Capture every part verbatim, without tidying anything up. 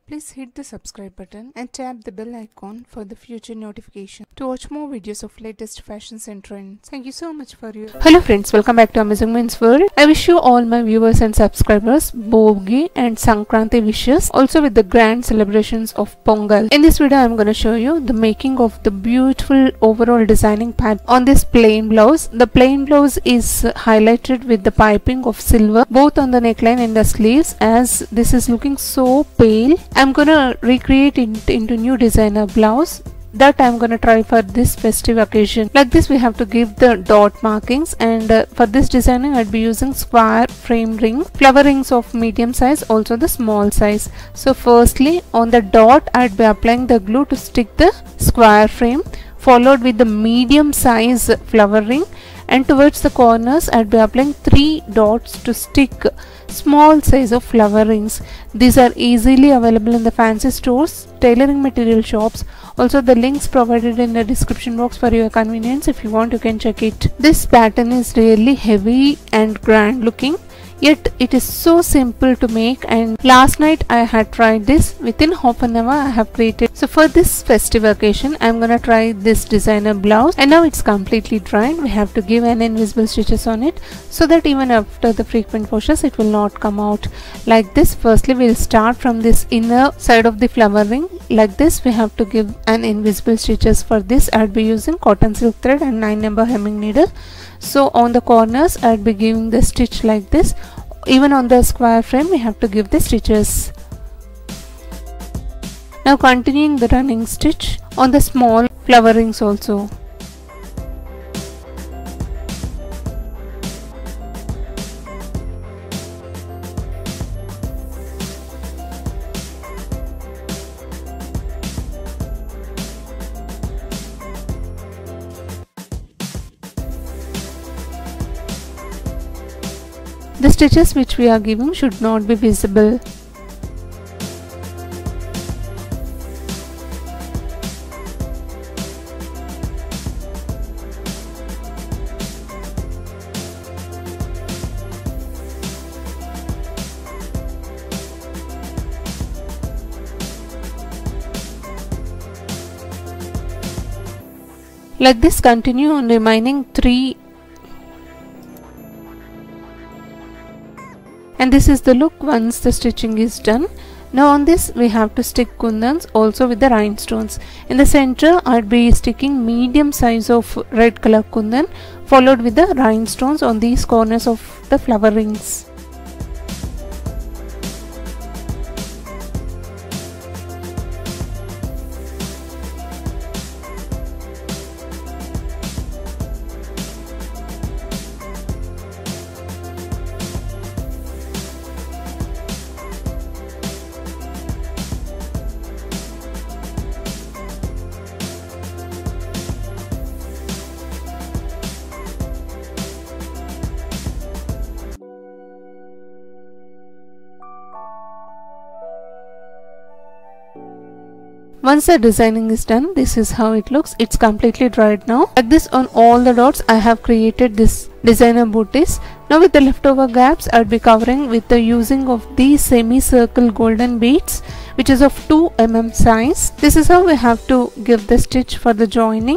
Please hit the subscribe button and tap the bell icon for the future notification to watch more videos of latest fashions and trends. Thank you so much for your Hello friends, welcome back to Amazing Women's World. I wish you all my viewers and subscribers Bogi and Sankranti wishes, also with the grand celebrations of Pongal. In this video I am going to show you the making of the beautiful overall designing pattern on this plain blouse. The plain blouse is highlighted with the piping of silver both on the neckline and the sleeves, as this is looking so pale. I'm gonna recreate it into new designer blouse that I'm gonna try for this festive occasion. Like this we have to give the dot markings, and uh, for this designing I'd be using square frame ring, flower rings of medium size, also the small size. So firstly on the dot I'd be applying the glue to stick the square frame, followed with the medium size flower ring, and towards the corners I'd be applying three dots to stick small size of flower rings. These are easily available in the fancy stores, tailoring material shops. Also the links provided in the description box for your convenience. If you want you can check it. This pattern is really heavy and grand looking, yet it is so simple to make, and last night I had tried this. Within half an hour I have created. So for this festive occasion I am gonna try this designer blouse, and now it's completely dried. We have to give an invisible stitches on it so that even after the frequent washes it will not come out like this. Firstly we'll start from this inner side of the flower ring. Like this we have to give an invisible stitches. For this I'd be using cotton silk thread and nine number hemming needle. So on the corners I'd be giving the stitch like this. Even on the square frame we have to give the stitches. Now continuing the running stitch on the small flower rings also. The stitches which we are giving should not be visible. Like this, continue on remaining three. And this is the look once the stitching is done. Now on this we have to stick kundans also with the rhinestones. In the center I'd be sticking medium size of red color kundan, followed with the rhinestones on these corners of the flower rings. Once the designing is done, this is how it looks. It's completely dried now. Like this, on all the dots I have created this designer booties. Now with the leftover gaps I'll be covering with the using of these semicircle golden beads, which is of two millimeter size. This is how we have to give the stitch for the joining.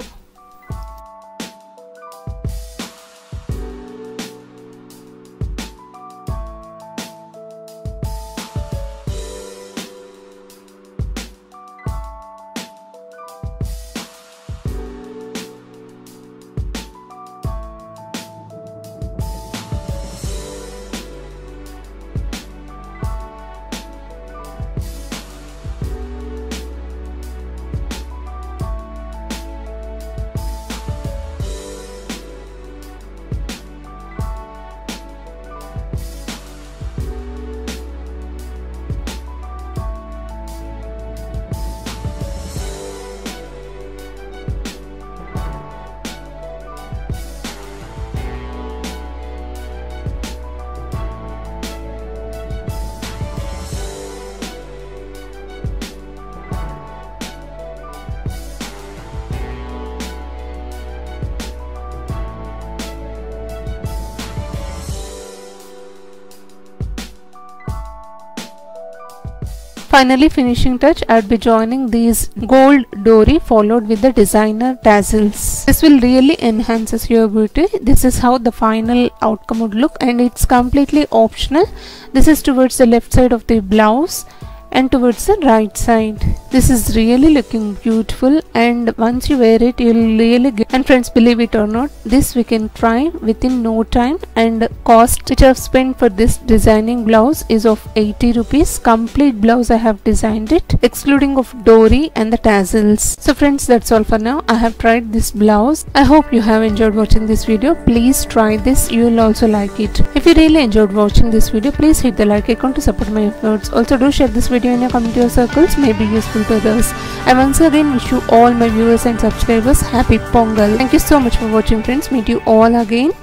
Finally, finishing touch, I'd be joining these gold dory followed with the designer tassels. This will really enhances your beauty. This is how the final outcome would look, and it's completely optional. This is towards the left side of the blouse and towards the right side. This is really looking beautiful, and once you wear it, you'll really get. And friends, believe it or not, this we can try within no time, and cost which I've spent for this designing blouse is of eighty rupees. Complete blouse I have designed it, excluding of dory and the tassels. So friends, that's all for now. I have tried this blouse. I hope you have enjoyed watching this video. Please try this, you will also like it. If you really enjoyed watching this video, please hit the like icon to support my efforts. Also, do share this video in your community or circles, may be useful to others. I once again wish you all my viewers and subscribers happy Pongal. Thank you so much for watching friends. Meet you all again.